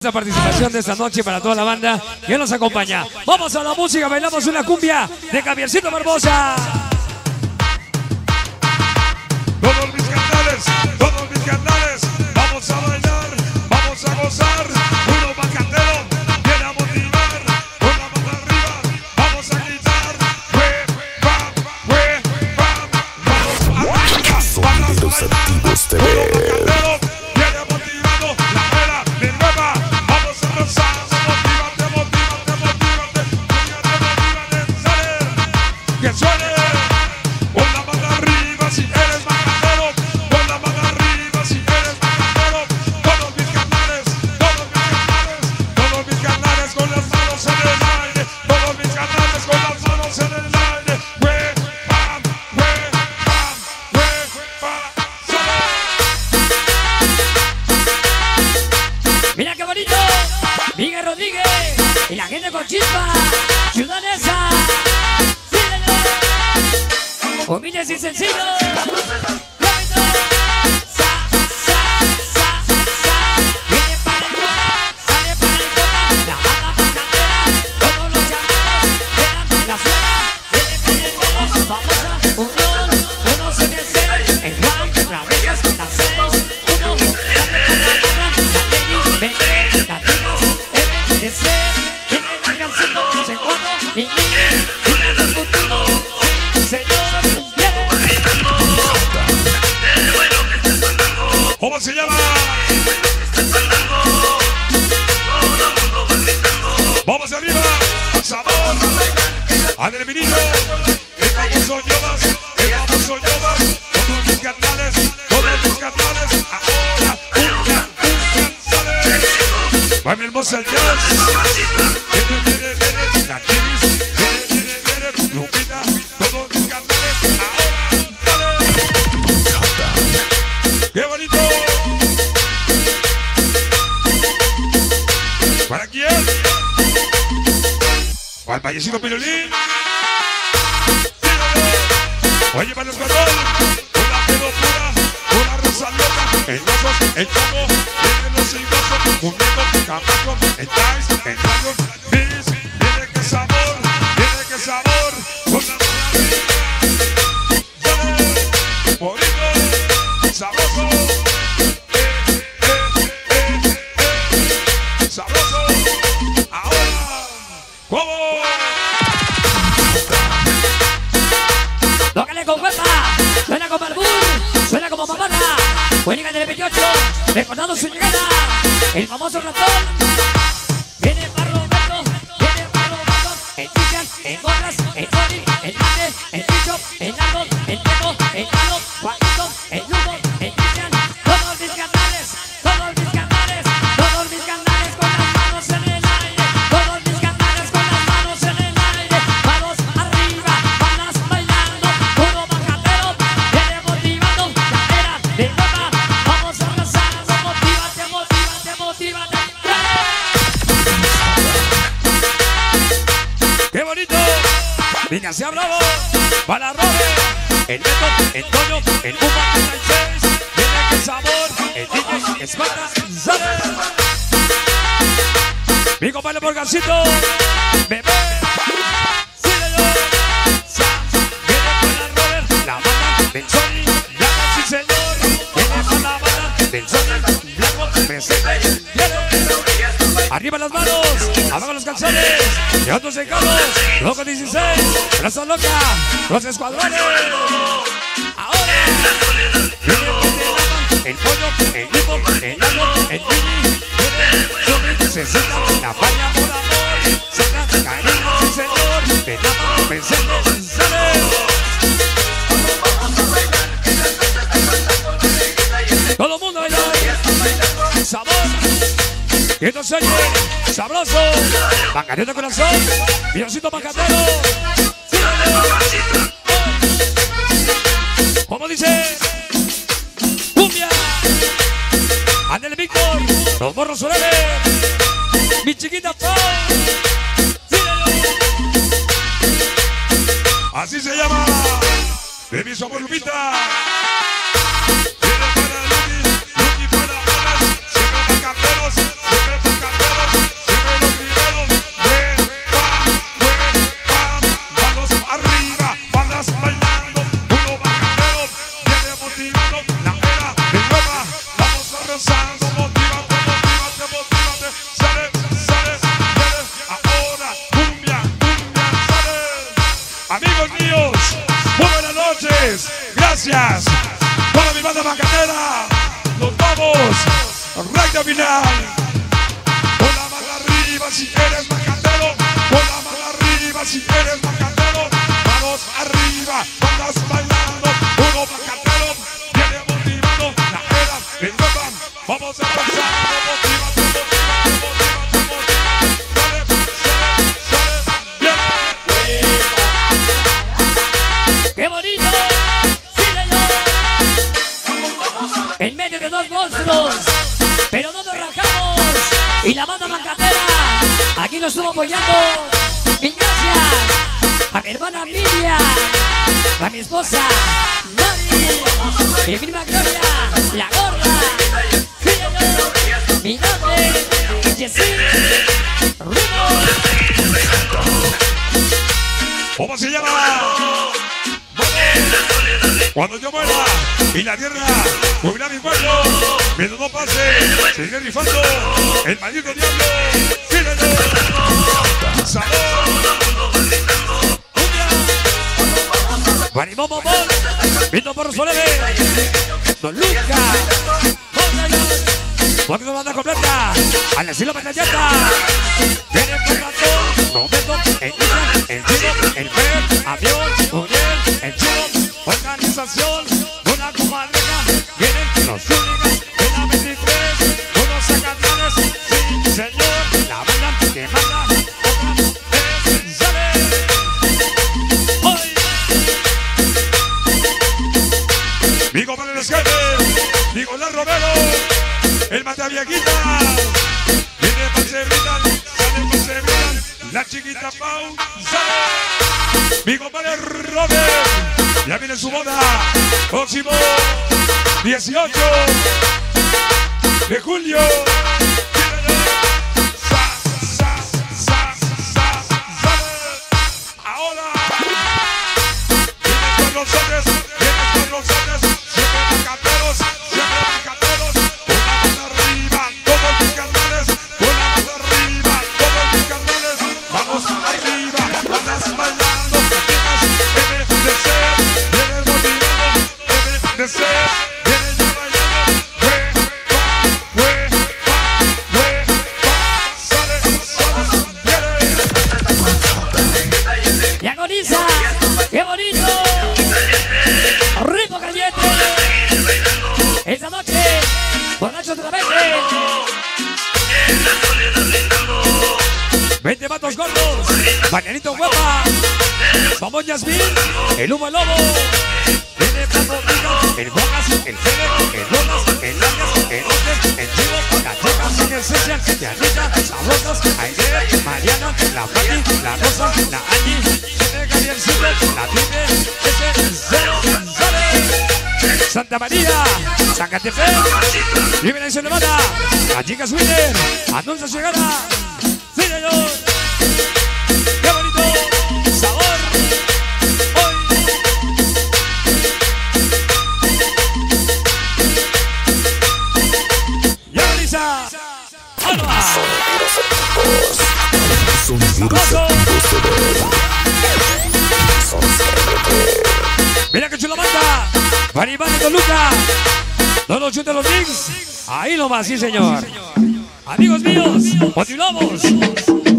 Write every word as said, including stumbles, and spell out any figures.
Esta participación de esta noche para toda la banda que nos acompaña. Vamos a la música, bailamos una cumbia de Javiercito Barbosa. Todos mis canales, todos mis canales, vamos a bailar, vamos a gozar. Uno bacatero viene a motivar, con la mano arriba, vamos a gritar. We, bam, we, bam, vamos arriba, vamos a bailar. Uno bacatero viene motivado, la vera de nueva, vamos a gozar. Motívate, motívate, motívate, motívate, motívate, sale, que suene. Con la mano arriba si eres bacatero, con la mano arriba si eres bacatero. Todos mis canales, todos mis canales, todos mis canales con las manos en el aire, todos mis canales con las manos en el aire. We, bam, we, bam, we, bam, sale. Mira qué bonito, Miguel Rodríguez y la gente con chispa, ciudadanesa. Humildes y sencillos. ¿Cómo se llama? Vamos arriba, sabor, al menino, el famoso Yobas, el famoso Yobas, todos mis canales, todos mis canales, ahora, una, una, sale. Va mi hermosa el jazz, viene, viene, viene, la Kiris, viene, viene, viene, Lupita, todos mis canales, ahora, sale. ¡Qué bonito! ¿Para quién? ¿Para el payasito Pirulín? Oye, para el escuadrón, una pedo pura, una rosa loca, el oso, el chamo, vienen los silbosos, un neto, camaco, el tais, el dragon, bis, viene que sabor, viene que sabor, con la mano arriba, sale, bonito, sabroso, eh, eh, eh, eh, sabroso, ahora, ¿cómo? Tócale con fuerza, suena como albur, suena como mamada. Juega del veintiocho, recordando su llegada, el famoso ratón. Viene para Roberto, viene para Roberto, el Cristian, el Gorras, el Tony, el Mate, el Bicho, el Árbol, el Teco, el Lalo, Juanito, el Lugo, el Cristian. Todos mis canales, todos mis canales, todos mis canales con las manos en el aire, todos mis canales con las manos en el aire. Vamos arriba, bandas bailando, puro bacatero, viene motivando, la era de nueva, vamos a abrazar, motívate, motívate, motívate. ¡Qué bonito! Vine sea bravo, para Robert, el Neto, el Toño, el Puma treinta y seis, viene que sabor, el D J, Espartas, sale. Mi compadre Morgancito, bebé, síguelo, sa, viene para Robert, la banda del Sony, Blanco, sí señor, viene para la banda del Sony, Blanco, presente, viene. Arriba las manos, abajo los calzones, y otros en Carlos, Loco dieciséis, Raza Loca, los escuadrones. Ahora, viene el pollo, el hipo, el lago, el mini, viene, se sienta, la falla por amor, saca, cariño, sí señor, te llama, presente, sale. Todo el mundo baila, sabor. Y esto se oye sabroso, Bacatero de corazón, Diosito Bacatero. Como dice, cumbia, Andel Víctor, los morros solares, mi chiquita Pau. Así se llama, de mi somos Lupita. Viene para Lucky, Lucky para Alas, siempre Bacateros, siempre Bacateros. Gracias. Toda mi banda macatera. Nos vamos. Recta final. Con la mano arriba si eres macatero. Con la mano arriba si eres macatero. Manos arriba, bandas bailando. Uno macatero viene motivando. La era en Europa. Vamos a avanzar. Motiva, motiva, motiva, motiva. Sale, sale, sale. Viene. ¡Qué bonito! ¡Sí, señor! En medio de dos monstruos, pero no nos rajamos. Y la banda macatera, aquí nos estuvo apoyando. Mil gracias a mi hermana Miriam, a mi esposa Mari, mi prima Gloria, la gorda, sí, señor, mi nombre, Jessy, Rubo. ¿Cómo se llama? Cuando yo muera y la tierra cubrirá mi cuerpo, mientras no pase, seguiré rifando el maldito diablo. ¡Síguelo! ¡Sabor! Guarimón, bombón, Vito por Soleve, Don Luca, porque no banda completa, al estilo Metallata, viene por ratón, momento, el Isla, el Chino, el Fer, avión, Uriel, el Chino, organización, una comadreja, vienen los únicos, de la veintitrés, unos sacatrones, sí señor, la banda que manda, otra vez, sale, hoy. Digo para el escape, digo la Romero, el Mataviaquita, viene para Sebritan, sale para Sebritan, la chiquita Pau, sale. Mi compadre Robert, ya viene su boda, próximo dieciocho de julio. Sa, sa, sa, sa, sa. Ahora, vienen con los hombres, vienen con los hombres, siempre macateros, siempre macateros. Una mano arriba, todos mis carnales, una mano arriba, todos mis carnales. Vamos arriba, bandas bailando, chicas, M D C, viene motivado, M D C, viene ya bailando. Hue, pa, hue, pa, hue, pa, sale, sale, viene. Y agoniza, qué bonito, ritmo caliente, esta noche, borracho otra vez, veinte vatos gordos, bañanito guapa, vamos Yasmín, el humo el lobo, viene Paco Rico, el Bogas, el Fede, el Lolas, el Arias, el Otes, el Chivo, la Chica, el Esencial, Yanita, Sabrosas, Aide, Mariana, la Pati, la Rosa, la Angie, el Gabrielcito, la Tiene, ese cero, sale, Santa María, San Catepec, Liberación de Nevada, la Chica Swinner, anuncia su llegada, sí señor, qué bonito, sabor, hoy. Y agoniza, ¡alba! Mira que chulo manda, Maribán y Toluca, no los chuten los links, ahí nomás, sí señor. Amigos míos, continuamos.